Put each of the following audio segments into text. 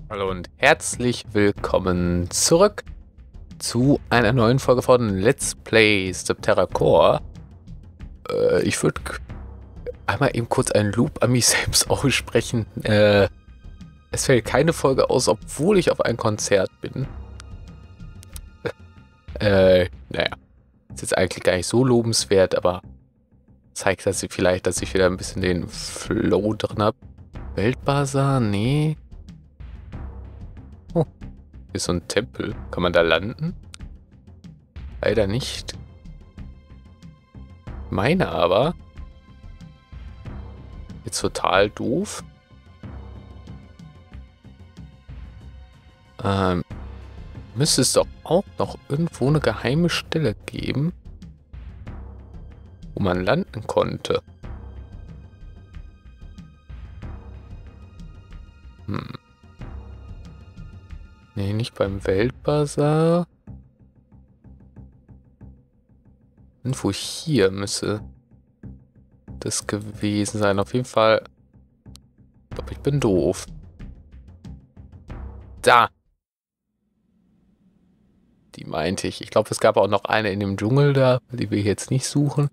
Hallo und herzlich willkommen zurück zu einer neuen Folge von Let's Play Subterra Core. Ich würde einmal eben kurz einen Lob an mich selbst aussprechen. Es fällt keine Folge aus, obwohl ich auf ein Konzert bin. Naja, ist jetzt eigentlich gar nicht so lobenswert, aber zeigt, dass ich wieder ein bisschen den Flow drin habe. Weltbazar? Nee. Oh, hier ist so ein Tempel. Kann man da landen? Leider nicht. Meine aber. Jetzt total doof. Müsste es doch auch noch irgendwo eine geheime Stelle geben, wo man landen konnte. Nee, nicht beim Weltbazar. Irgendwo hier müsste das gewesen sein. Auf jeden Fall. Ich glaube, ich bin doof. Da! Die meinte ich. Ich glaube, es gab auch noch eine in dem Dschungel da, die wir jetzt nicht suchen.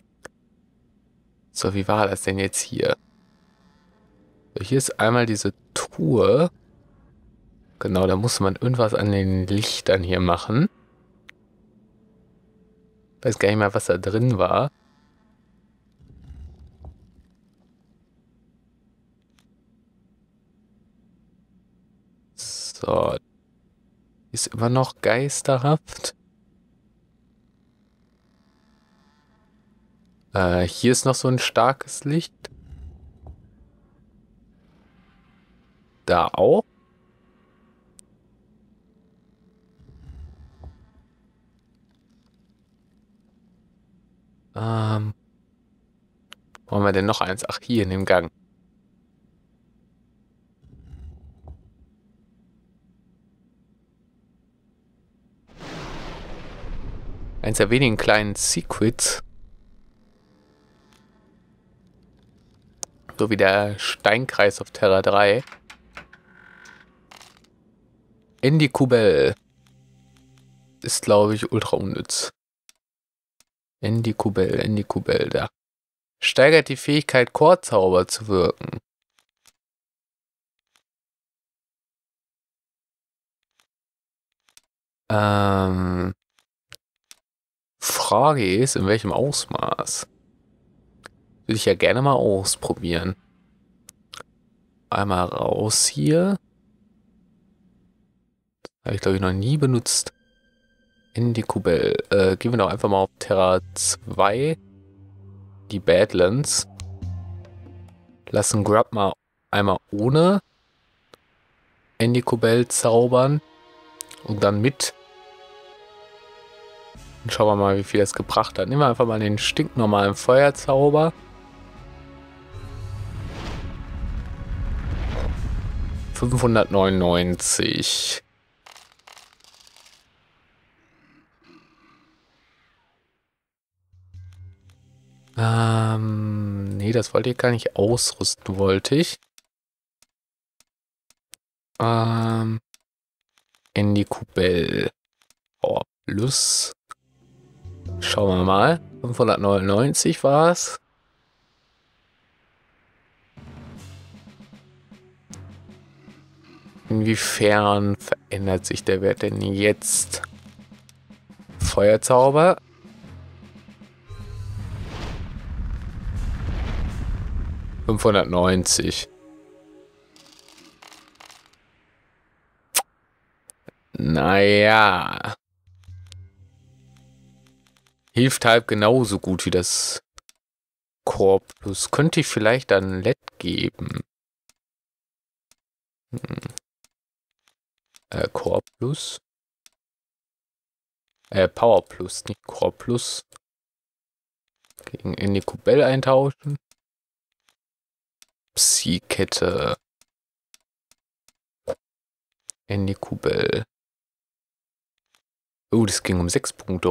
So, wie war das denn jetzt hier? So, hier ist einmal diese Truhe. Genau, da muss man irgendwas an den Lichtern hier machen. Ich weiß gar nicht mehr, was da drin war. So. Ist immer noch geisterhaft. Hier ist noch so ein starkes Licht. Da auch. Wo haben wir denn noch eins? Ach, hier in dem Gang. Eins der wenigen kleinen Secrets. So wie der Steinkreis auf Terra 3. Endikubel. Ist, glaube ich, ultra unnütz. Endikubel, da. Steigert die Fähigkeit, Chorzauber zu wirken. Frage ist, in welchem Ausmaß? Würde ich ja gerne mal ausprobieren. Einmal raus hier. Habe ich, glaube ich, noch nie benutzt. Endikubel. Gehen wir doch einfach mal auf Terra 2. Die Badlands. Lassen Grub mal einmal ohne Endikubel zaubern. Und dann mit. Und schauen wir mal, wie viel das gebracht hat. Nehmen wir einfach mal den stinknormalen Feuerzauber. 599. Nee, das wollte ich gar nicht ausrüsten, wollte ich. Endikubel. Power Plus. Schauen wir mal. 599 war es. Inwiefern verändert sich der Wert denn jetzt? Feuerzauber. $590. Naja. Hilft halt genauso gut wie das Core Plus. Könnte ich vielleicht dann LED geben? Core Plus. Power Plus, nicht Core Plus. Gegen Endikubel eintauschen. Psy-Kette. Endikubel. Oh, das ging um 6 Punkte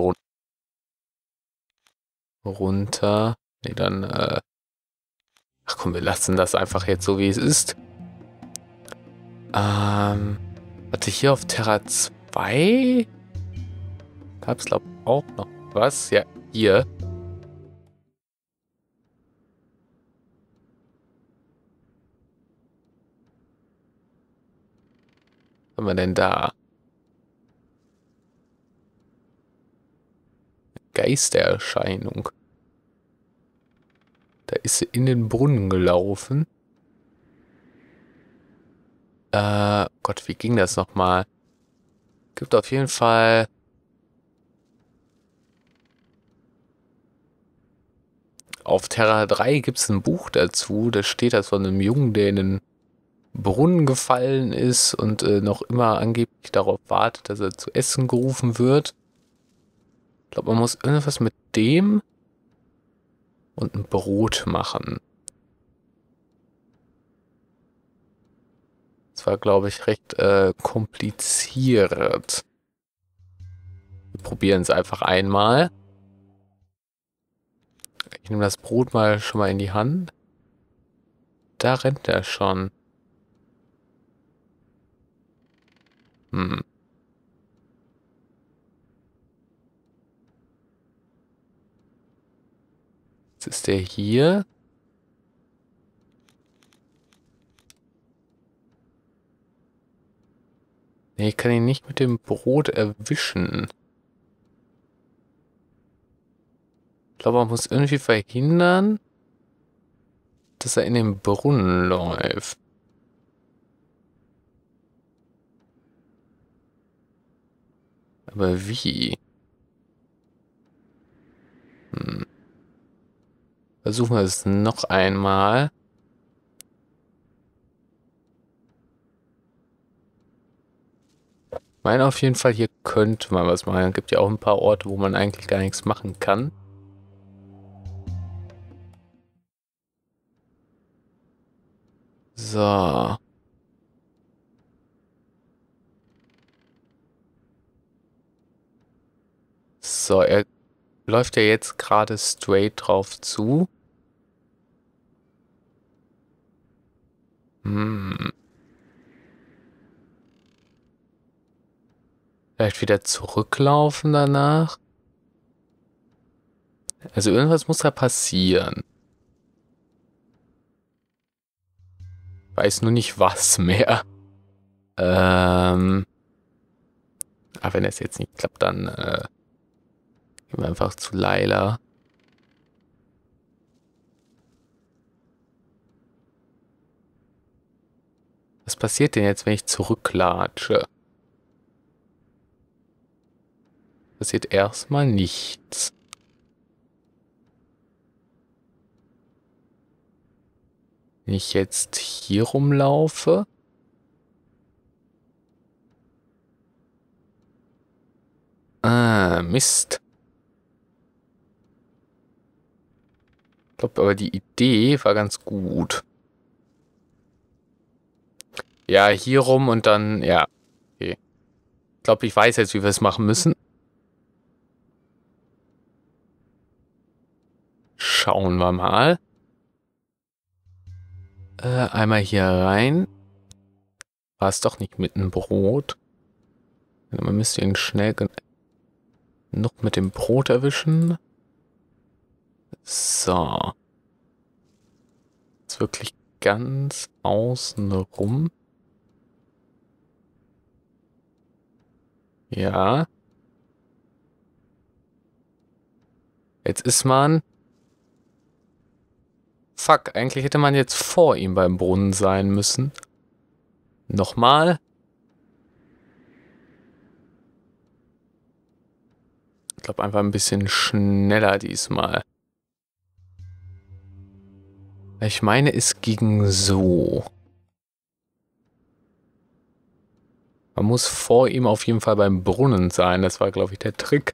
runter. Nee, dann, ach komm, wir lassen das einfach jetzt so, wie es ist. Warte, hier auf Terra 2 gab es, glaube ich, auch noch was. Ja, hier. Was haben wir denn da? Geistererscheinung. Da ist sie in den Brunnen gelaufen. Gott, wie ging das nochmal? Gibt auf jeden Fall... Auf Terra 3 gibt es ein Buch dazu. Da steht das von einem Jungen, der in den Brunnen gefallen ist und noch immer angeblich darauf wartet, dass er zu essen gerufen wird. Ich glaube, man muss irgendwas mit dem und ein Brot machen. Das war, glaube ich, recht kompliziert. Wir probieren es einfach einmal. Ich nehme das Brot mal schon mal in die Hand. Da rennt er schon. Hm. Jetzt ist der hier. Nee, ich kann ihn nicht mit dem Brot erwischen. Ich glaube, man muss irgendwie verhindern, dass er in den Brunnen läuft. Aber wie? Hm. Versuchen wir es noch einmal. Ich meine auf jeden Fall, hier könnte man was machen. Es gibt ja auch ein paar Orte, wo man eigentlich gar nichts machen kann. So. So, er läuft ja jetzt gerade straight drauf zu. Hm. Vielleicht wieder zurücklaufen danach. Also irgendwas muss da passieren. Weiß nur nicht was mehr. Aber wenn es jetzt nicht klappt, dann gehen wir einfach zu Laila. Was passiert denn jetzt, wenn ich zurücklatsche? Passiert erstmal nichts. Wenn ich jetzt hier rumlaufe. Ah, Mist. Ich glaube aber die Idee war ganz gut. Ja, hier rum und dann, ja. Okay. Ich glaube, ich weiß jetzt, wie wir es machen müssen. Schauen wir mal. Einmal hier rein. War es doch nicht mit einem Brot. Man müsste ihn schnell genug mit dem Brot erwischen. So. Jetzt wirklich ganz außen rum. Ja. Jetzt ist man... Fuck, eigentlich hätte man jetzt vor ihm beim Brunnen sein müssen. Nochmal. Ich glaube einfach ein bisschen schneller diesmal. Ich meine, es ging so. Man muss vor ihm auf jeden Fall beim Brunnen sein. Das war, glaube ich, der Trick.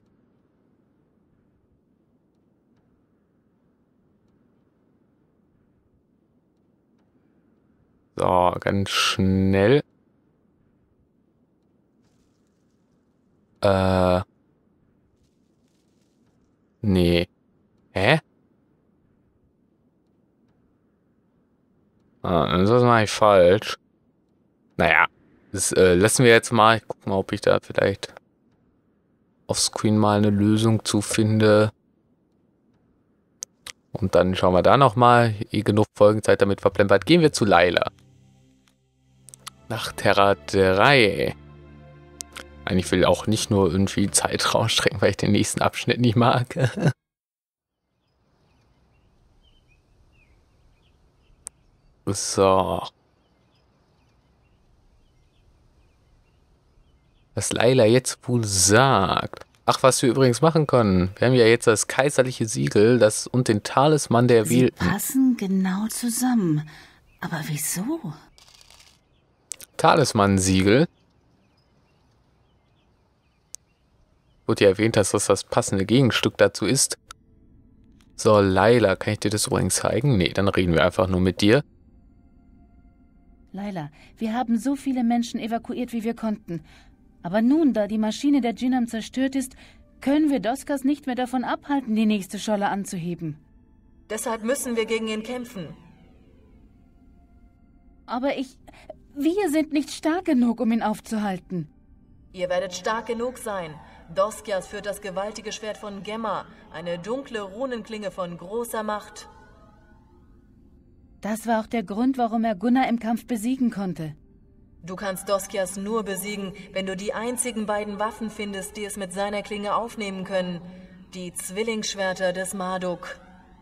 So, ganz schnell. Nee. Hä? Ah, das mache ich falsch. Naja, das lassen wir jetzt mal. Ich guck mal, ob ich da vielleicht offscreen mal eine Lösung zu finde. Und dann schauen wir da nochmal. Genug Folgenzeit damit verplempert. Gehen wir zu Layla. Nach Terra 3. Eigentlich will ich auch nicht nur irgendwie Zeit rausstrecken, weil ich den nächsten Abschnitt nicht mag. So. Was Layla jetzt wohl sagt. Ach, was wir übrigens machen können. Wir haben ja jetzt das kaiserliche Siegel und den Talisman der Sie Wählten. passen genau zusammen. Aber wieso? Talisman-Siegel. Wurde ja erwähnt, dass das passende Gegenstück dazu ist. So, Layla, kann ich dir das übrigens zeigen? Nee, dann reden wir einfach nur mit dir. Layla, wir haben so viele Menschen evakuiert, wie wir konnten. Aber nun, da die Maschine der Djinam zerstört ist, können wir Doskas nicht mehr davon abhalten, die nächste Scholle anzuheben. Deshalb müssen wir gegen ihn kämpfen. Aber wir sind nicht stark genug, um ihn aufzuhalten. Ihr werdet stark genug sein. Doskias führt das gewaltige Schwert von Gemma, eine dunkle Runenklinge von großer Macht. Das war auch der Grund, warum er Gunnar im Kampf besiegen konnte. Du kannst Doskias nur besiegen, wenn du die einzigen beiden Waffen findest, die es mit seiner Klinge aufnehmen können. Die Zwillingsschwerter des Marduk.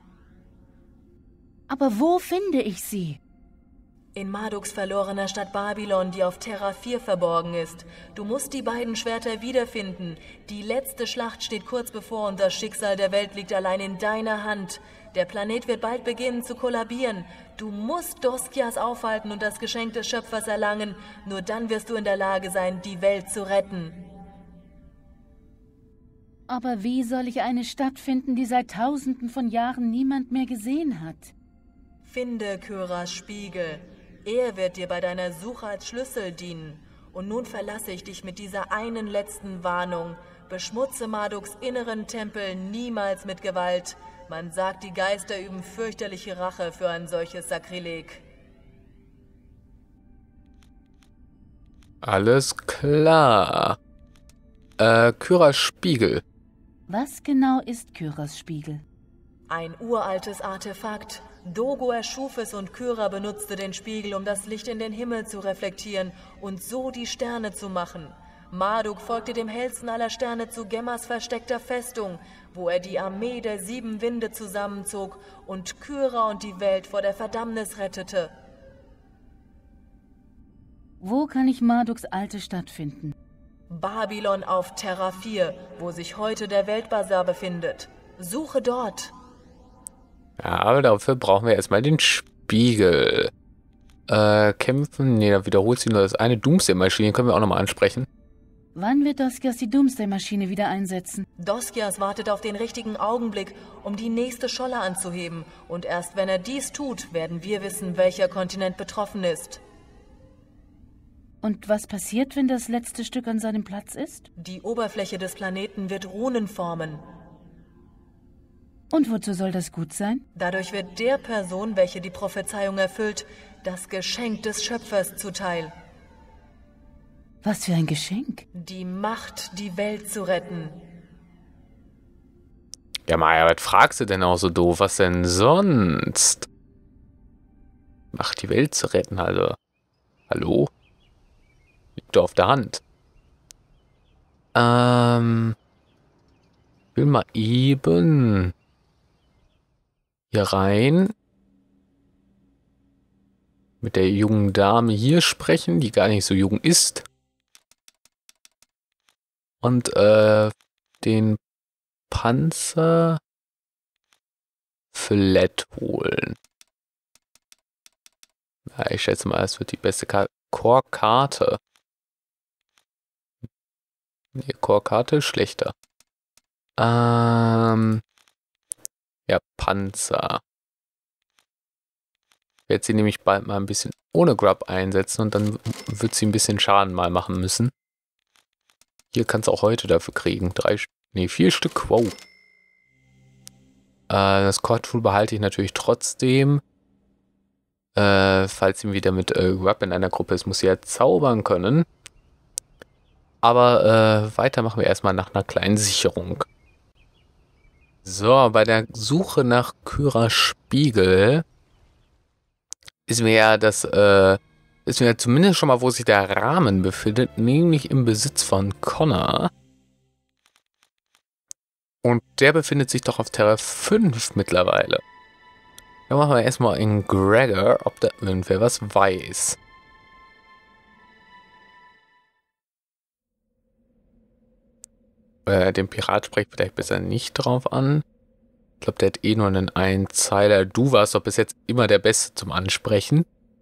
Aber wo finde ich sie? In Marduks verlorener Stadt Babylon, die auf Terra 4 verborgen ist. Du musst die beiden Schwerter wiederfinden. Die letzte Schlacht steht kurz bevor und das Schicksal der Welt liegt allein in deiner Hand. Der Planet wird bald beginnen zu kollabieren. Du musst Doskias aufhalten und das Geschenk des Schöpfers erlangen. Nur dann wirst du in der Lage sein, die Welt zu retten. Aber wie soll ich eine Stadt finden, die seit Tausenden von Jahren niemand mehr gesehen hat? Finde Kyras Spiegel. Er wird dir bei deiner Suche als Schlüssel dienen. Und nun verlasse ich dich mit dieser einen letzten Warnung. Beschmutze Marduks inneren Tempel niemals mit Gewalt. Man sagt, die Geister üben fürchterliche Rache für ein solches Sakrileg. Alles klar. Kyras Spiegel. Was genau ist Kyras Spiegel? Ein uraltes Artefakt. Dogo erschuf es und Kyra benutzte den Spiegel, um das Licht in den Himmel zu reflektieren und so die Sterne zu machen. Marduk folgte dem hellsten aller Sterne zu Gemmas versteckter Festung, wo er die Armee der 7 Winde zusammenzog und Kyra und die Welt vor der Verdammnis rettete. Wo kann ich Marduks alte Stadt finden? Babylon auf Terra 4, wo sich heute der Weltbazar befindet. Suche dort. Ja, aber dafür brauchen wir erstmal den Spiegel. Kämpfen, nee, da wiederholt sich nur das eine. Doomsday-Maschine können wir auch nochmal ansprechen. Wann wird Doskias die Doomsday-Maschine wieder einsetzen? Doskias wartet auf den richtigen Augenblick, um die nächste Scholle anzuheben. Und erst wenn er dies tut, werden wir wissen, welcher Kontinent betroffen ist. Und was passiert, wenn das letzte Stück an seinem Platz ist? Die Oberfläche des Planeten wird Runen formen. Und wozu soll das gut sein? Dadurch wird der Person, welche die Prophezeiung erfüllt, das Geschenk des Schöpfers zuteil. Was für ein Geschenk? Die Macht, die Welt zu retten. Ja, Maja, was fragst du denn auch so doof? Was denn sonst? Macht die Welt zu retten, also. Hallo? Liegt doch auf der Hand. Ich will mal eben hier rein. Mit der jungen Dame hier sprechen, die gar nicht so jung ist. Und den Panzer Flat holen. Ja, ich schätze mal, es wird die beste Core-Karte. Nee, Core-Karte ist schlechter. Ja, Panzer. Ich werde sie nämlich bald mal ein bisschen ohne Grub einsetzen und dann wird sie ein bisschen Schaden mal machen müssen. Hier kannst du auch heute dafür kriegen. 4 Stück. Wow. Das Core-Tool behalte ich natürlich trotzdem. Falls ihm wieder mit Grub in einer Gruppe ist, muss sie ja zaubern können. Aber weiter machen wir erstmal nach einer kleinen Sicherung. So, bei der Suche nach Kyra Spiegel ist mir ja zumindest schon mal, wo sich der Rahmen befindet, nämlich im Besitz von Connor. Und der befindet sich doch auf Terra 5 mittlerweile. Dann machen wir erstmal in Gregor, ob da irgendwer was weiß. Den Pirat spricht vielleicht besser nicht drauf an. Ich glaube, der hat eh nur einen Einzeiler. Du warst doch bis jetzt immer der Beste zum Ansprechen.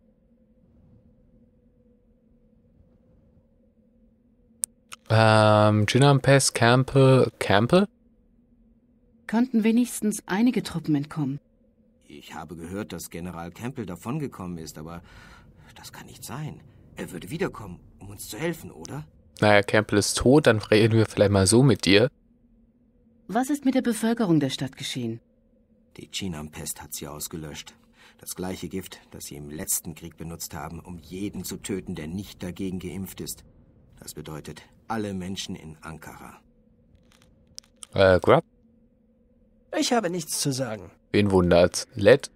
Ginampes, Campbell. Konnten wenigstens einige Truppen entkommen. Ich habe gehört, dass General Campbell davongekommen ist, aber das kann nicht sein. Er würde wiederkommen, um uns zu helfen, oder? Naja, Campbell ist tot, dann reden wir vielleicht mal so mit dir. Was ist mit der Bevölkerung der Stadt geschehen? Die Chinam-Pest hat sie ausgelöscht. Das gleiche Gift, das sie im letzten Krieg benutzt haben, um jeden zu töten, der nicht dagegen geimpft ist. Das bedeutet, alle Menschen in Ankara. Grub? Ich habe nichts zu sagen. Wen wundert's? Led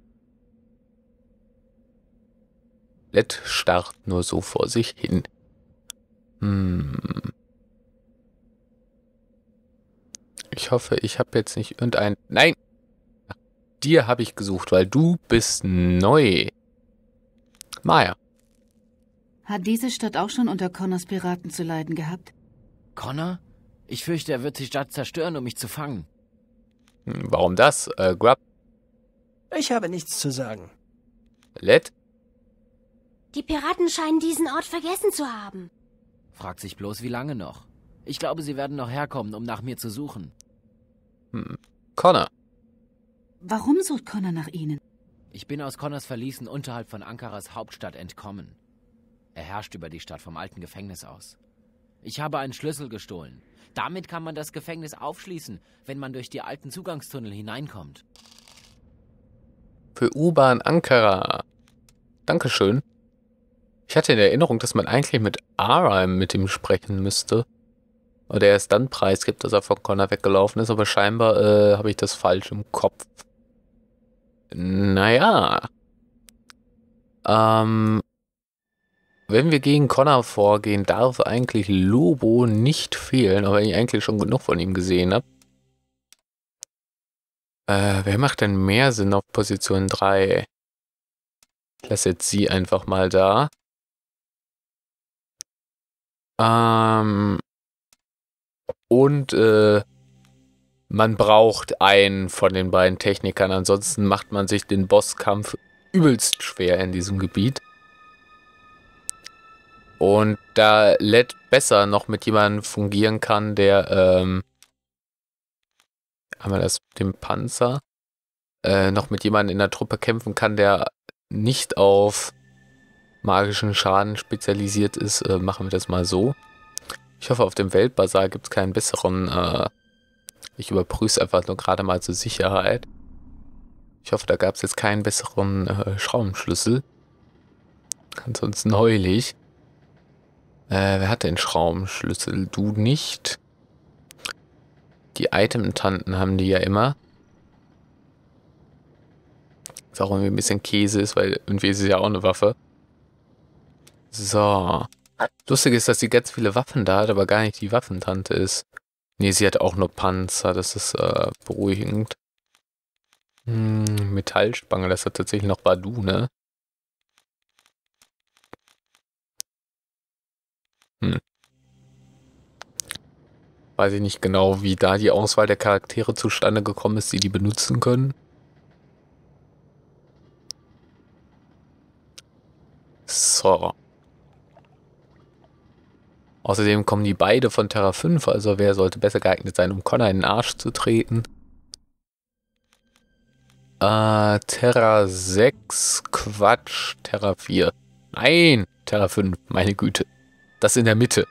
starrt nur so vor sich hin. Ich hoffe, ich habe jetzt nicht irgendein... Nein! Nach dir habe ich gesucht, weil du bist neu. Maya. Hat diese Stadt auch schon unter Connors Piraten zu leiden gehabt? Connor? Ich fürchte, er wird die Stadt zerstören, um mich zu fangen. Warum das? Grub? Ich habe nichts zu sagen. Led? Die Piraten scheinen diesen Ort vergessen zu haben. Fragt sich bloß, wie lange noch. Ich glaube, sie werden noch herkommen, um nach mir zu suchen. Connor. Warum sucht Connor nach ihnen? Ich bin aus Connors Verließen unterhalb von Ankaras Hauptstadt entkommen. Er herrscht über die Stadt vom alten Gefängnis aus. Ich habe einen Schlüssel gestohlen. Damit kann man das Gefängnis aufschließen, wenn man durch die alten Zugangstunnel hineinkommt. Für U-Bahn Ankara. Dankeschön. Ich hatte in Erinnerung, dass man eigentlich mit Aram mit ihm sprechen müsste. Oder er erst dann preisgibt, dass er von Connor weggelaufen ist, aber scheinbar habe ich das falsch im Kopf. Naja. Wenn wir gegen Connor vorgehen, darf eigentlich Lobo nicht fehlen, aber ich eigentlich schon genug von ihm gesehen habe. Wer macht denn mehr Sinn auf Position 3? Ich lasse jetzt sie einfach mal da. Und man braucht einen von den beiden Technikern, ansonsten macht man sich den Bosskampf übelst schwer in diesem Gebiet. Und da Led besser noch mit jemandem fungieren kann, der, haben wir das mit dem Panzer, noch mit jemandem in der Truppe kämpfen kann, der nicht auf magischen Schaden spezialisiert ist, machen wir das mal so. Ich hoffe, auf dem Weltbazar gibt es keinen besseren, ich überprüfe es einfach nur gerade mal zur Sicherheit. Ich hoffe, da gab es jetzt keinen besseren Schraubenschlüssel. Ansonsten neulich. Wer hat den Schraubenschlüssel? Du nicht. Die Item-Tanten haben die ja immer. Was auch irgendwie ein bisschen Käse ist, weil irgendwie ist es ja auch eine Waffe. So. Lustig ist, dass sie ganz viele Waffen da hat, aber gar nicht die Waffentante ist. Nee, sie hat auch nur Panzer, das ist beruhigend. Metallspange, das hat tatsächlich noch Badu, ne? Weiß ich nicht genau, wie da die Auswahl der Charaktere zustande gekommen ist, die benutzen können. So. Außerdem kommen die beide von Terra 5, also wer sollte besser geeignet sein, um Connor in den Arsch zu treten? Terra 6, Quatsch, Terra 4. Nein, Terra 5, meine Güte. Das in der Mitte.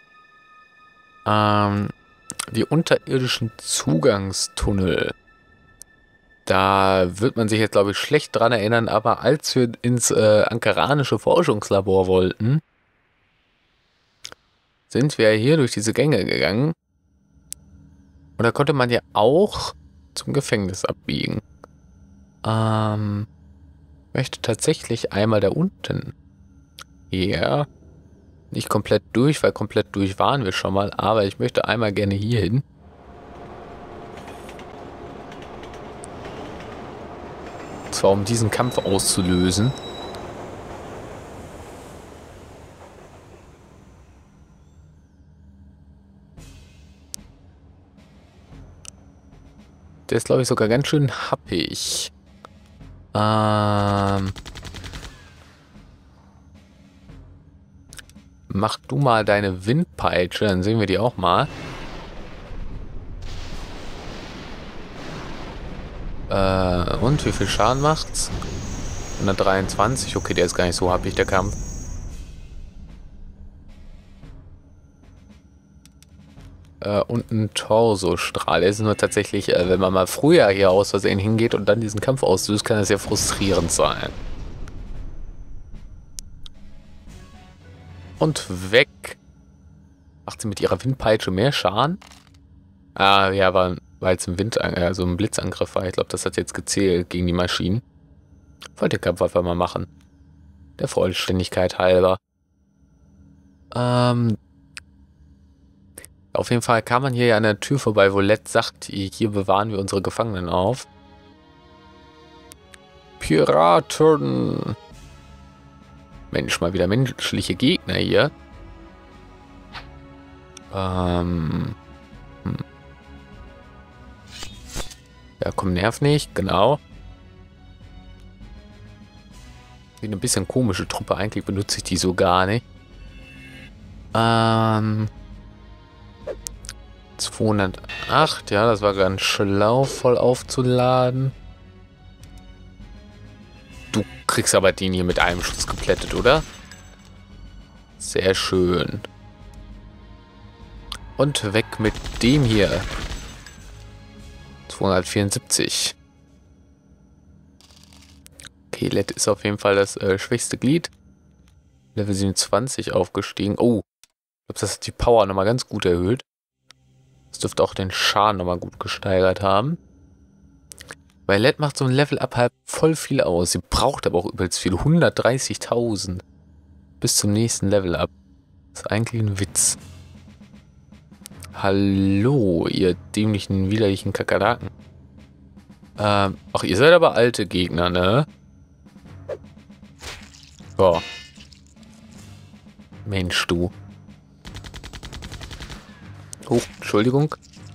Die unterirdischen Zugangstunnel. Da wird man sich jetzt, glaube ich, schlecht dran erinnern, aber als wir ins ankaranische Forschungslabor wollten, sind wir hier durch diese Gänge gegangen. Und da konnte man ja auch zum Gefängnis abbiegen. Möchte tatsächlich einmal da unten. Ja. Nicht komplett durch, weil komplett durch waren wir schon mal, aber ich möchte einmal gerne hier hin. Und zwar um diesen Kampf auszulösen. Der ist, glaube ich, sogar ganz schön happig. Mach du mal deine Windpeitsche, dann sehen wir die auch mal. Und wie viel Schaden macht's? 123, okay, der ist gar nicht so happig, der Kampf. Und ein Torso-Strahl. Der ist nur tatsächlich, wenn man mal früher hier aus Versehen hingeht und dann diesen Kampf auslöst, kann das sehr frustrierend sein. Und weg. Macht sie mit ihrer Windpeitsche mehr Schaden? Ah, ja, weil es ein Blitzangriff war. Ich glaube, das hat jetzt gezählt gegen die Maschinen. Wollte den Kampf einfach mal machen. Der Vollständigkeit halber. Auf jeden Fall kam man hier ja an der Tür vorbei, wo Led sagt, hier bewahren wir unsere Gefangenen auf. Piraten! Mensch, mal wieder menschliche Gegner hier. Ja, komm, nerv nicht, genau. Wie eine bisschen komische Truppe, eigentlich benutze ich die so gar nicht. 208, ja, das war ganz schlau, voll aufzuladen. Du kriegst aber den hier mit einem Schuss geplättet, oder? Sehr schön. Und weg mit dem hier. 274. Okay, Led ist auf jeden Fall das schwächste Glied. Level 27 aufgestiegen. Oh, ich glaube, das hat die Power nochmal ganz gut erhöht. Das dürfte auch den Schaden nochmal gut gesteigert haben. Weil Led macht so ein Level-Up halt voll viel aus. Sie braucht aber auch übelst viel. 130.000. Bis zum nächsten Level-Up. Das ist eigentlich ein Witz. Hallo, ihr dämlichen, widerlichen Kakerlaken. Ach, ihr seid aber alte Gegner, ne? Boah. Mensch, du. Oh, Entschuldigung.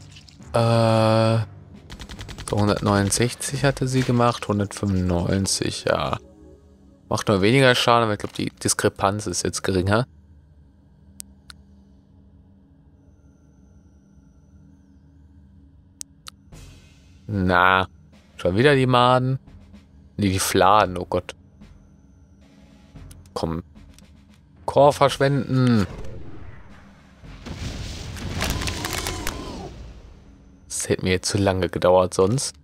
169 hatte sie gemacht, 195, ja. Macht nur weniger Schaden, aber ich glaube, die Diskrepanz ist jetzt geringer. Na, schon wieder die Maden. Nee, die Fladen, oh Gott. Komm. Chor verschwenden. Das hätte mir jetzt zu lange gedauert sonst.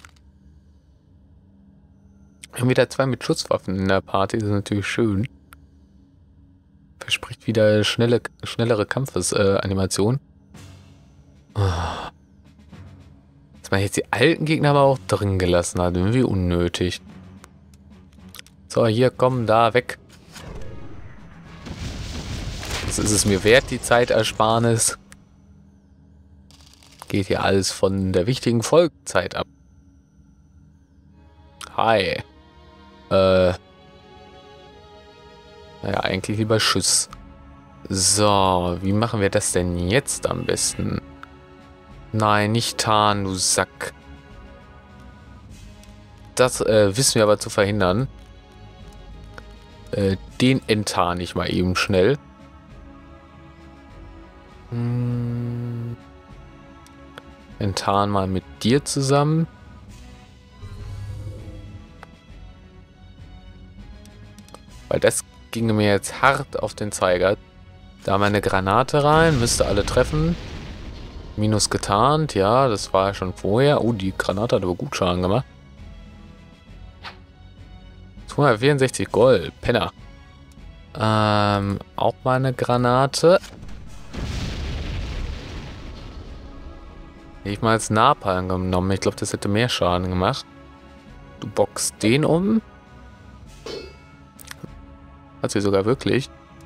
Wir haben wieder 2 mit Schusswaffen in der Party, das ist natürlich schön. Verspricht wieder schnellere Kampfesanimation. Dass man jetzt die alten Gegner aber auch drin gelassen hat, irgendwie unnötig. So, hier, komm, da, weg. Das ist es mir wert, die Zeitersparnis. Geht hier alles von der wichtigen Folgezeit ab. Hi. Naja, eigentlich lieber Schuss. So, wie machen wir das denn jetzt am besten? Nein, nicht tarnen, du Sack. Das wissen wir aber zu verhindern. Den enttarn ich mal eben schnell. Enttarn mal mit dir zusammen. Weil das ginge mir jetzt hart auf den Zeiger. Da meine Granate rein, müsste alle treffen. Minus getarnt, ja, das war ja schon vorher. Oh, die Granate hat aber gut Schaden gemacht. 264 Gold. Penner. Auch mal eine Granate. Hätte ich mal als Napalm genommen. Ich glaube, das hätte mehr Schaden gemacht. Du boxst den um. Hat sie sogar wirklich.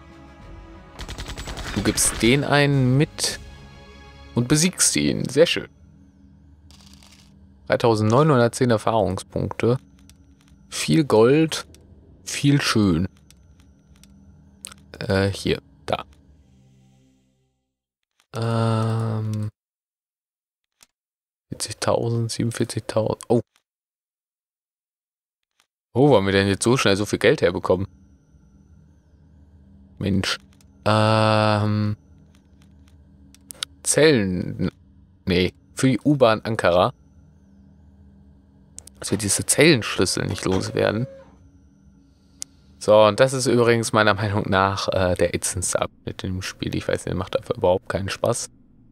Du gibst den einen mit und besiegst ihn. Sehr schön. 3910 Erfahrungspunkte. Viel Gold. Viel schön. Hier. Da. 40.000, 47.000. Oh. Oh, wo haben wir denn jetzt so schnell so viel Geld herbekommen? Mensch. Zellen. Nee, für die U-Bahn Ankara. Dass wir diese Zellenschlüssel nicht loswerden. So, und das ist übrigens meiner Meinung nach der ätzendste Abschnitt in dem Spiel. Ich weiß, der macht dafür überhaupt keinen Spaß.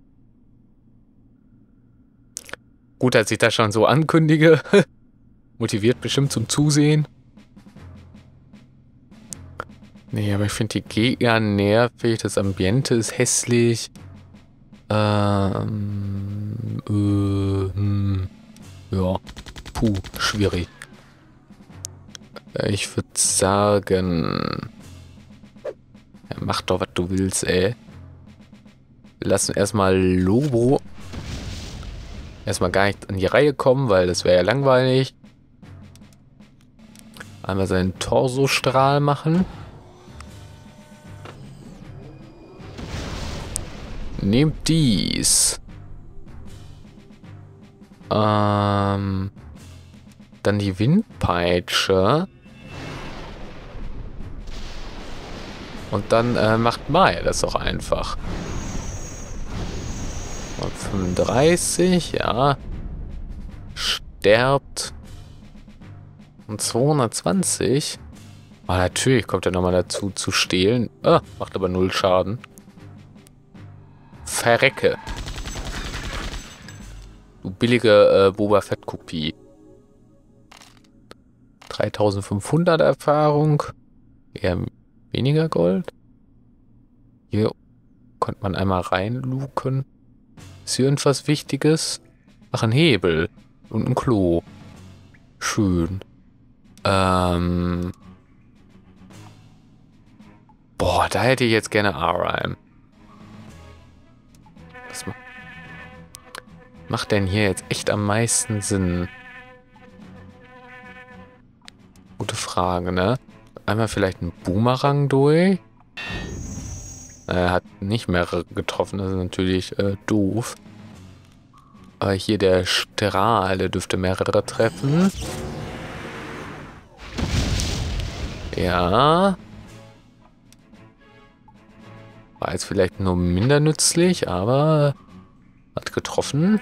Gut, dass ich das schon so ankündige. Motiviert bestimmt zum Zusehen. Nee, aber ich finde die Gegner nervig. Das Ambiente ist hässlich. Ja. Puh, schwierig. Ich würde sagen... Ja, mach doch, was du willst, ey. Wir lassen erstmal Lobo erstmal gar nicht an die Reihe kommen, weil das wäre ja langweilig. Einmal seinen Torsostrahl machen. Nehmt dies. Dann die Windpeitsche. Und dann macht Maya das doch einfach. Und 35, ja. Sterbt. Und 220. Ah, natürlich kommt er nochmal dazu zu stehlen. Ah, macht aber 0 Schaden. Verrecke. Du billige Boba Fett-Kopie. 3500 Erfahrung. Eher weniger Gold. Hier konnte man einmal reinluken. Ist hier irgendwas Wichtiges? Ach, ein Hebel. Und ein Klo. Schön. Boah, da hätte ich jetzt gerne Arime. Was macht denn hier jetzt echt am meisten Sinn? Gute Frage, ne? Einmal vielleicht ein Boomerang durch. Er hat nicht mehrere getroffen, das ist natürlich doof. Aber hier der Strahl, der dürfte mehrere treffen. Ja. War jetzt vielleicht nur minder nützlich, aber hat getroffen.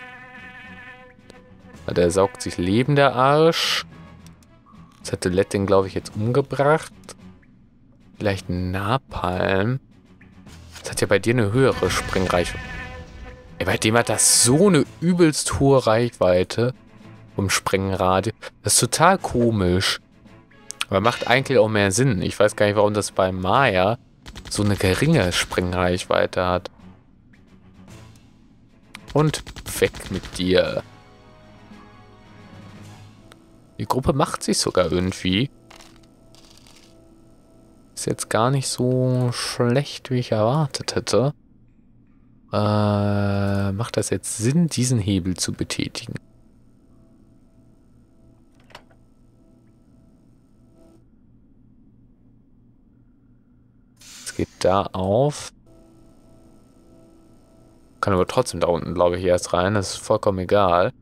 Der saugt sich Leben, der Arsch. Das hätte Lett den, glaube ich, jetzt umgebracht. Vielleicht ein Napalm. Das hat ja bei dir eine höhere Springreichweite. Ey, bei dem hat das so eine übelst hohe Reichweite vom Sprengradius. Das ist total komisch. Aber macht eigentlich auch mehr Sinn. Ich weiß gar nicht, warum das bei Maya so eine geringe Sprengreichweite hat. Und weg mit dir. Die Gruppe macht sich sogar irgendwie. Ist jetzt gar nicht so schlecht, wie ich erwartet hätte. Macht das jetzt Sinn, diesen Hebel zu betätigen? Es geht da auf. Kann aber trotzdem da unten, glaube ich, erst rein. Das ist vollkommen egal.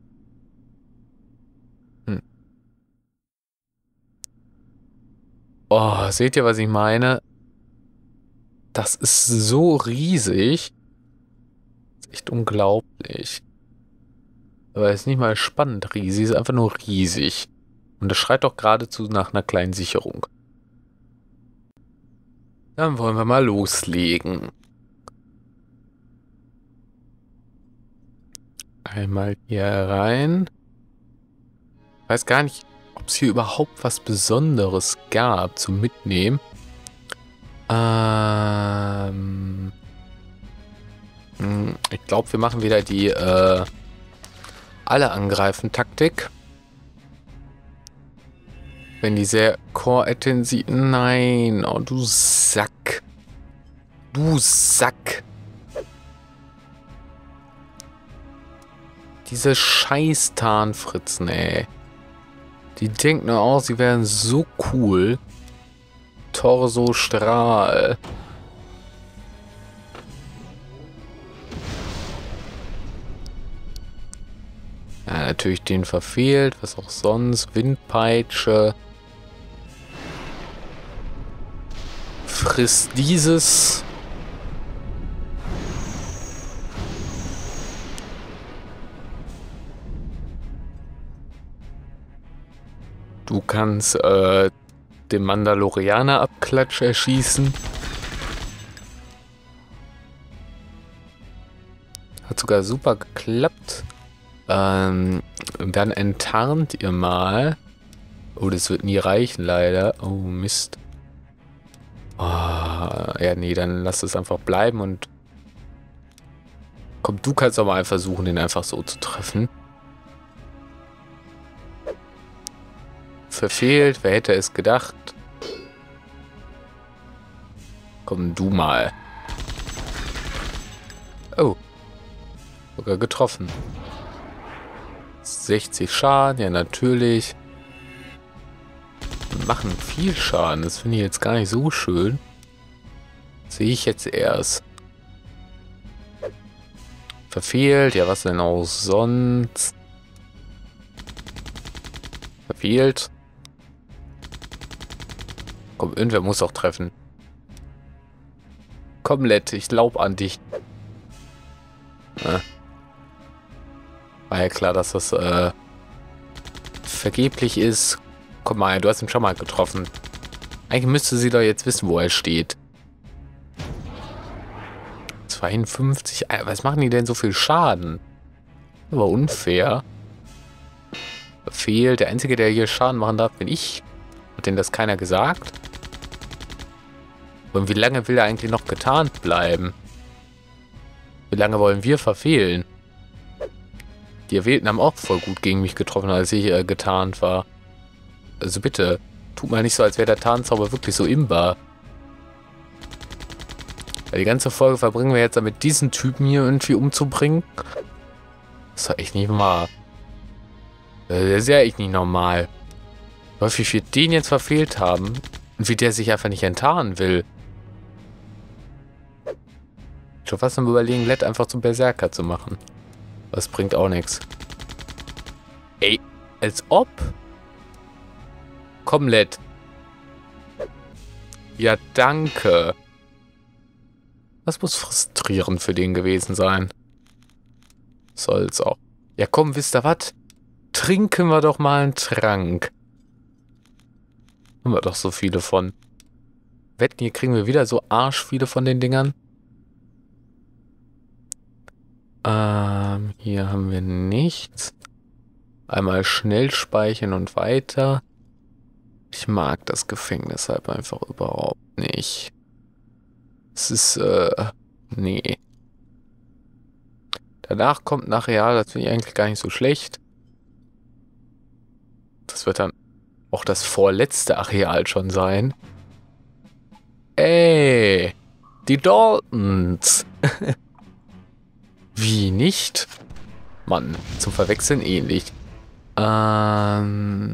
Oh, seht ihr, was ich meine? Das ist so riesig. Das ist echt unglaublich. Aber es ist nicht mal spannend riesig, es ist einfach nur riesig. Und das schreit doch geradezu nach einer kleinen Sicherung. Dann wollen wir mal loslegen. Einmal hier rein. Weiß gar nicht, ob es hier überhaupt was Besonderes gab zum Mitnehmen. Ich glaube, wir machen wieder die alle angreifen Taktik. Wenn die sehr core-intensiv... Nein, oh du Sack. Du Sack. Diese scheiß Tarnfritzen, ey. Die denken nur aus, sie wären so cool. Torso Strahl. Ja, natürlich den verfehlt. Was auch sonst. Windpeitsche. Frisst dieses. Du kannst den Mandalorianer Abklatsch erschießen. Hat sogar super geklappt. Dann enttarnt ihr mal. Oh, das wird nie reichen, leider. Oh, Mist. Oh, ja, nee, dann lass es einfach bleiben und... Komm, du kannst doch mal versuchen, den einfach so zu treffen. Verfehlt, wer hätte es gedacht? Komm, du mal. Oh. Sogar getroffen. 60 Schaden, ja natürlich. Machen viel Schaden, das finde ich jetzt gar nicht so schön. Sehe ich jetzt erst. Verfehlt, ja was denn auch sonst? Verfehlt. Komm, irgendwer muss auch treffen. Komplett, ich glaub an dich. War ja klar, dass das vergeblich ist. Komm mal, du hast ihn schon mal getroffen. Eigentlich müsste sie doch jetzt wissen, wo er steht. 52. Was machen die denn so viel Schaden? Aber unfair. Fehlt. Der Einzige, der hier Schaden machen darf, bin ich. Hat denen das keiner gesagt? Und wie lange will er eigentlich noch getarnt bleiben? Wie lange wollen wir verfehlen? Die Erwählten haben auch voll gut gegen mich getroffen, als ich getarnt war. Also bitte, tut mal nicht so, als wäre der Tarnzauber wirklich so imbar. Weil die ganze Folge verbringen wir jetzt damit, diesen Typen hier irgendwie umzubringen. Das ist doch echt nicht wahr. Das ist ja echt nicht normal. Wie häufig wir den jetzt verfehlt haben und wie der sich einfach nicht enttarnen will. Schon fast am Überlegen, Lett einfach zum Berserker zu machen. Das bringt auch nichts. Ey, als ob. Komm, Lett. Ja, danke. Das muss frustrierend für den gewesen sein. Soll's auch. Ja, komm, wisst ihr was? Trinken wir doch mal einen Trank. Haben wir doch so viele von. Wetten, hier kriegen wir wieder so arsch viele von den Dingern. Hier haben wir nichts. Einmal schnell speichern und weiter. Ich mag das Gefängnis halt einfach überhaupt nicht. Es ist, nee. Danach kommt nach Real, das finde ich eigentlich gar nicht so schlecht. Das wird dann auch das vorletzte Areal schon sein. Ey, die Daltons. Wie nicht? Mann, zum Verwechseln ähnlich. Ja,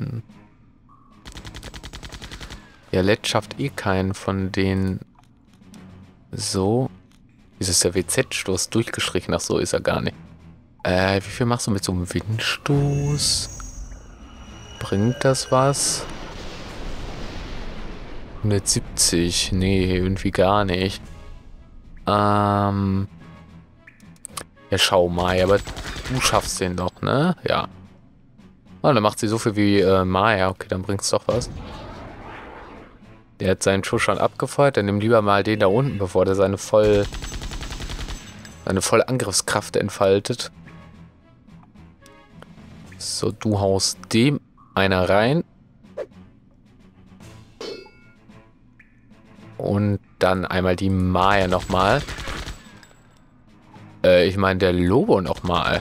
Lett schafft eh keinen von den. So. Wieso ist der WZ-Stoß durchgestrichen? Ach so, ist er gar nicht. Wie viel machst du mit so einem Windstoß? Bringt das was? 170. Nee, irgendwie gar nicht. Ja, schau mal. Aber du schaffst den doch, ne? Ja. Oh, dann macht sie so viel wie Maya. Okay, dann bringt's doch was. Der hat seinen Schuss schon abgefeuert. Dann nimm lieber mal den da unten, bevor der seine volle Angriffskraft entfaltet. So, du haust dem einer rein. Und dann einmal die Maya nochmal. Ich meine, der Lobo nochmal.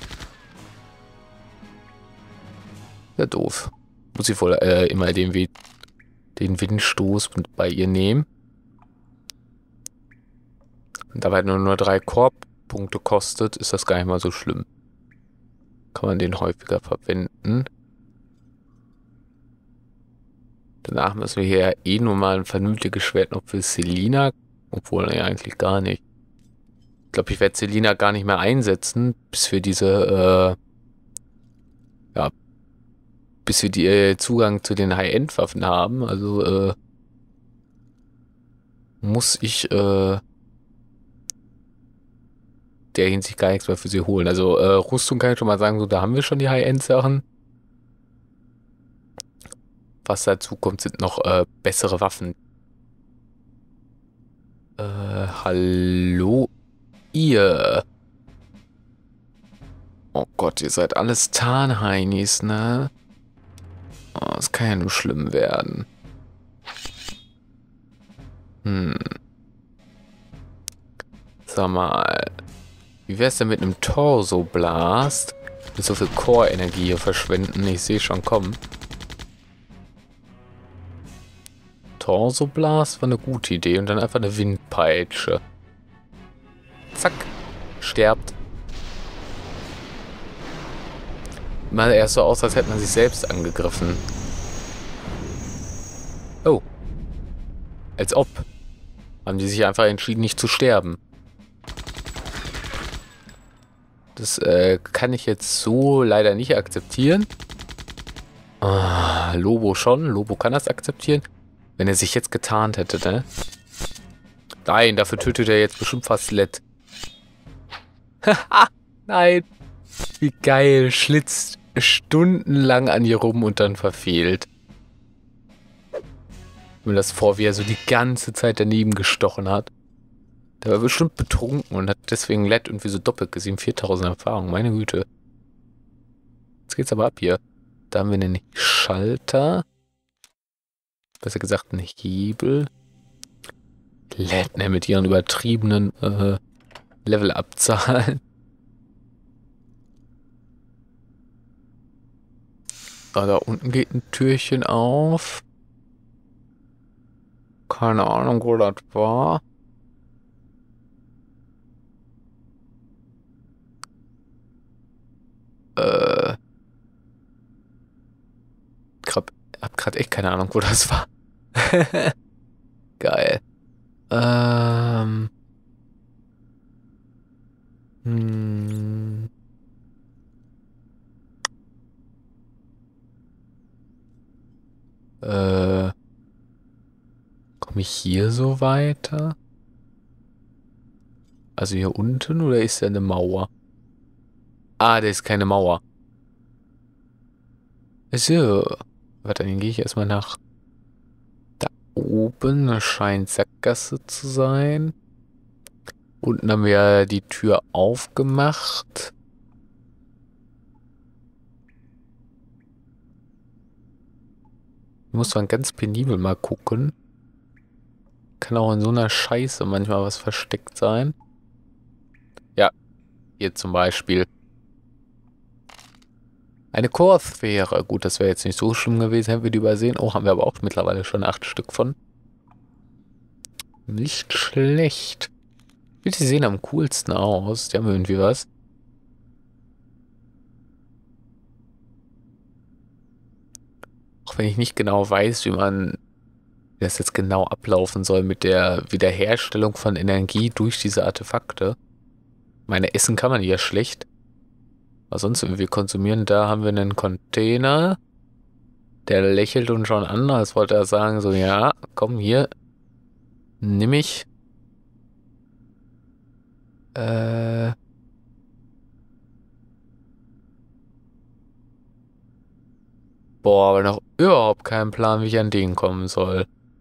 Ja, doof. Muss ich wohl immer den Windstoß bei ihr nehmen. Und dabei nur 3 Korbpunkte kostet, ist das gar nicht mal so schlimm. Kann man den häufiger verwenden. Danach müssen wir hier ja eh nur mal ein vernünftiges Schwert noch für Selina. Obwohl, nee, eigentlich gar nicht. Ich glaube, ich werde Selina gar nicht mehr einsetzen, bis wir diese, bis wir die Zugang zu den High-End-Waffen haben. Also, muss ich, der Hinsicht gar nichts mehr für sie holen. Also, Rüstung kann ich schon mal sagen, so, da haben wir schon die High-End-Sachen. Was dazu kommt, sind noch bessere Waffen. Hallo, ihr. Oh Gott, ihr seid alles Tarnheinis, ne? Oh, das kann ja nur schlimm werden. Sag mal, wie wär's denn mit einem Torso-Blast? Mit so viel Core-Energie hier verschwenden, ich sehe schon kommen. Torso-Blast war eine gute Idee und dann einfach eine Windpeitsche. Zack. Sterbt. Mal erst so aus, als hätte man sich selbst angegriffen. Oh. Als ob. Haben die sich einfach entschieden, nicht zu sterben. Das kann ich jetzt so leider nicht akzeptieren. Ah, Lobo schon. Lobo kann das akzeptieren. Wenn er sich jetzt getarnt hätte, ne? Nein, dafür tötet er jetzt bestimmt fast Lett. Haha, nein. Wie geil. Schlitzt stundenlang an ihr rum und dann verfehlt. Ich mir das vor, wie er so die ganze Zeit daneben gestochen hat. Der war bestimmt betrunken und hat deswegen Lett irgendwie so doppelt gesehen. 4000 Erfahrung, meine Güte. Jetzt geht's aber ab hier. Da haben wir einen Schalter. Besser gesagt, ein Hebel. Lett, ne, mit ihren übertriebenen Levelabzahlen. Ah, da unten geht ein Türchen auf. Keine Ahnung, wo das war. Hab grad echt keine Ahnung, wo das war. Geil. Komme ich hier so weiter? Also hier unten oder ist da eine Mauer? Ah, da ist keine Mauer. So. Warte, dann gehe ich erstmal nach da oben. Das scheint Sackgasse zu sein. Unten haben wir die Tür aufgemacht. Ich muss dann ganz penibel mal gucken. Kann auch in so einer Scheiße manchmal was versteckt sein. Ja, hier zum Beispiel. Eine Core-Sphäre. Gut, das wäre jetzt nicht so schlimm gewesen, hätten wir die übersehen. Oh, haben wir aber auch mittlerweile schon 8 Stück von. Nicht schlecht. Die sehen am coolsten aus. Die haben irgendwie was. Auch wenn ich nicht genau weiß, wie das jetzt genau ablaufen soll mit der Wiederherstellung von Energie durch diese Artefakte. Meine, essen kann man ja schlecht. Was sonst irgendwie konsumieren. Da haben wir einen Container. Der lächelt uns schon an, als wollte er sagen, so, ja, komm hier. Nimm ich. Boah, aber noch überhaupt keinen Plan, wie ich an den kommen soll.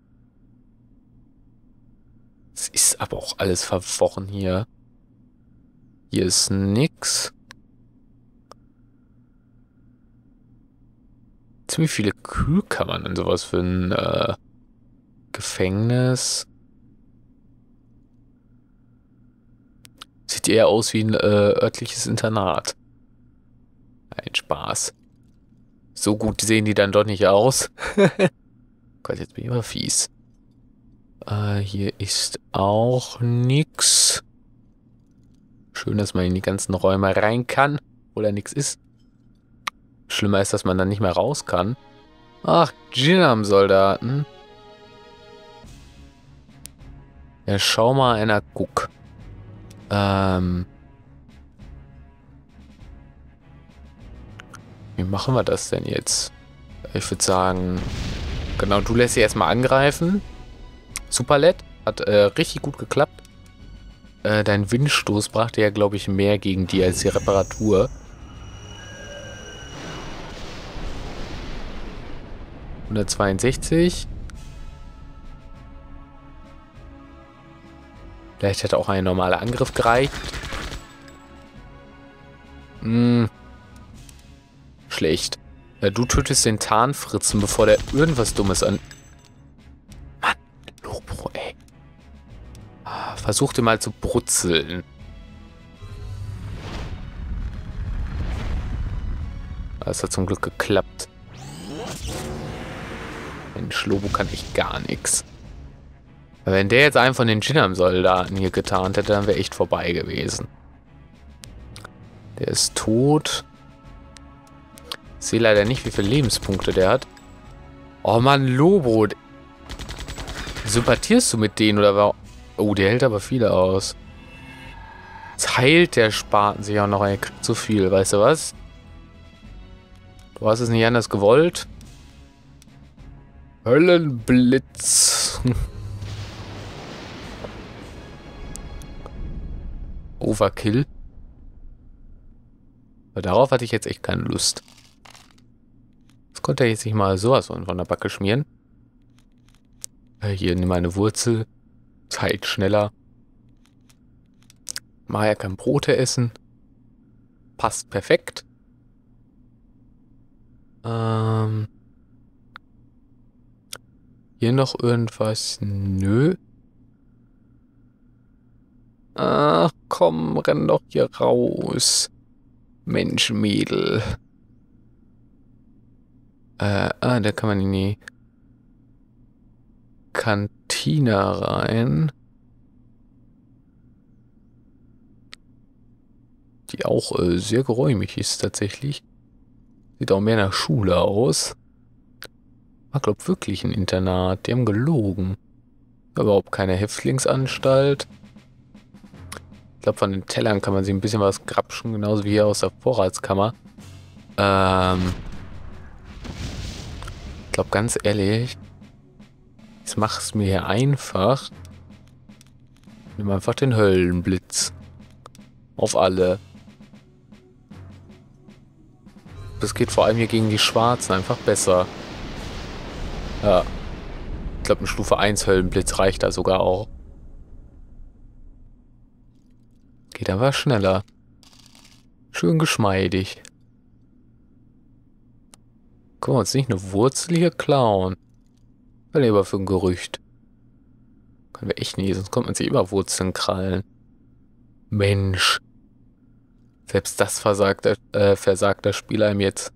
Es ist aber auch alles verworren hier. Hier ist nix. Ziemlich viele Kühlkammern und sowas für einen Gefängnis. Sieht eher aus wie ein örtliches Internat. Ein Spaß. So gut sehen die dann doch nicht aus. Gott, jetzt bin ich aber fies. Hier ist auch nix. Schön, dass man in die ganzen Räume rein kann, obwohl da nichts ist. Schlimmer ist, dass man dann nicht mehr raus kann. Ach, Djinam-Soldaten. Ja, schau mal einer, guck. Wie machen wir das denn jetzt? Ich würde sagen, genau, du lässt sie erstmal angreifen. Superlet. Hat richtig gut geklappt. Dein Windstoß brachte ja, glaube ich, mehr gegen die als die Reparatur. (162). Vielleicht hätte auch ein normaler Angriff gereicht. Schlecht. Du tötest den Tarnfritzen, bevor der irgendwas Dummes an... Mann, Lobo, ey. Versuch den mal zu brutzeln. Das hat zum Glück geklappt. Mensch, Lobo kann echt gar nichts. Wenn der jetzt einen von den Djinam-Soldaten hier getarnt hätte, dann wäre echt vorbei gewesen. Der ist tot. Ich sehe leider nicht, wie viele Lebenspunkte der hat. Oh Mann, Lobo. Sympathierst du mit denen oder warum? Oh, der hält aber viele aus. Jetzt heilt der Spaten sich auch noch. Er kriegt zu viel, weißt du was? Du hast es nicht anders gewollt. Höllenblitz. Overkill. Aber darauf hatte ich jetzt echt keine Lust. Das konnte er jetzt nicht mal sowas von der Backe schmieren. Hier, nimm eine Wurzel. Zeit schneller. Maya kann Brote essen. Passt perfekt. Hier noch irgendwas? Nö. Ach komm, renn doch hier raus. Mensch, Mädel. Da kann man in die Kantine rein. Die auch sehr geräumig ist tatsächlich. Sieht auch mehr nach Schule aus. War, glaub, wirklich ein Internat. Die haben gelogen. Überhaupt keine Häftlingsanstalt. Ich glaube, von den Tellern kann man sich ein bisschen was grapschen, genauso wie hier aus der Vorratskammer. Ich glaube, ganz ehrlich, jetzt mach's mir hier einfach. Nimm einfach den Höllenblitz. Auf alle. Das geht vor allem hier gegen die Schwarzen einfach besser. Ja. Ich glaube, ein Stufe 1 Höllenblitz reicht da sogar auch. Geht aber schneller. Schön geschmeidig. Können wir uns nicht eine Wurzel hier klauen? Was ist aber für ein Gerücht? Können wir echt nicht, sonst kommt man sich immer Wurzeln krallen. Mensch. Selbst das versagt der Spieler ihm jetzt.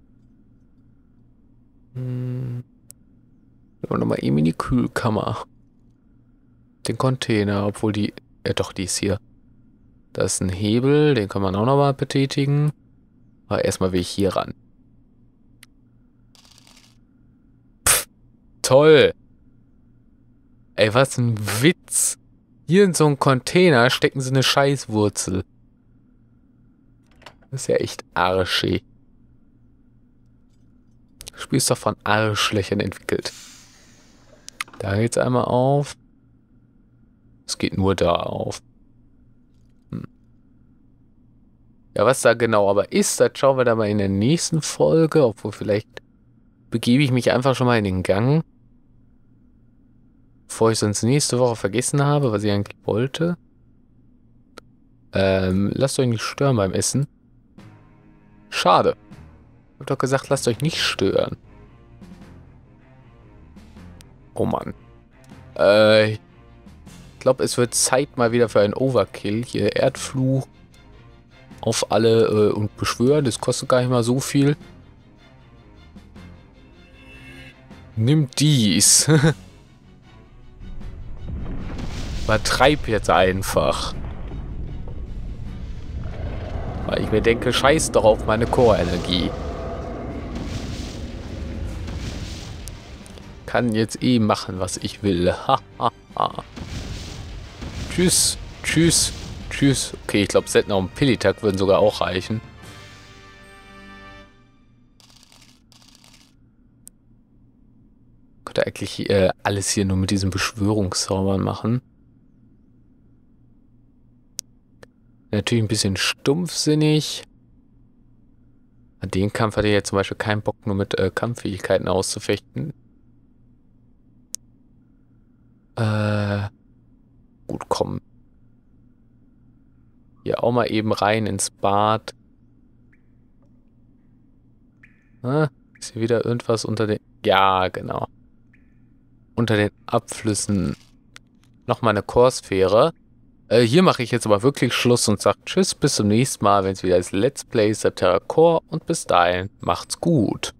Aber nochmal eben in die Kühlkammer. Den Container, obwohl die... doch, die ist hier. Da ist ein Hebel, den kann man auch nochmal betätigen. Aber erstmal will ich hier ran. Pff, toll. Ey, was ein Witz. Hier in so einem Container stecken sie eine Scheißwurzel. Das ist ja echt arschig. Das Spiel ist doch von Arschlöchern entwickelt. Da geht's einmal auf. Es geht nur da auf. Ja, was da genau aber ist, das schauen wir dann mal in der nächsten Folge. Obwohl, vielleicht begebe ich mich einfach schon mal in den Gang. Bevor ich sonst nächste Woche vergessen habe, was ich eigentlich wollte. Lasst euch nicht stören beim Essen. Schade. Ich hab doch gesagt, lasst euch nicht stören. Oh Mann. Ich glaube, es wird Zeit mal wieder für einen Overkill. Hier Erdfluch auf alle und beschwören. Das kostet gar nicht mal so viel. Nimm dies. Übertreib jetzt einfach. Weil ich mir denke, scheiß doch auf meine Core-Energie. Kann jetzt eh machen, was ich will. Ha, ha, ha. Tschüss, tschüss, tschüss. Okay, ich glaube, Setna und Pilitak würden sogar auch reichen. Könnte eigentlich alles hier nur mit diesen Beschwörungszaubern machen. Natürlich ein bisschen stumpfsinnig. An den Kampf hatte ich jetzt zum Beispiel keinen Bock, nur mit Kampffähigkeiten auszufechten. Gut, komm. Hier auch mal eben rein ins Bad. Ist hier wieder irgendwas unter den... Ja, genau. Unter den Abflüssen. Nochmal eine Chorsphäre. Hier mache ich jetzt aber wirklich Schluss und sage Tschüss, bis zum nächsten Mal, wenn es wieder ist Let's Play Subterra Core und bis dahin macht's gut.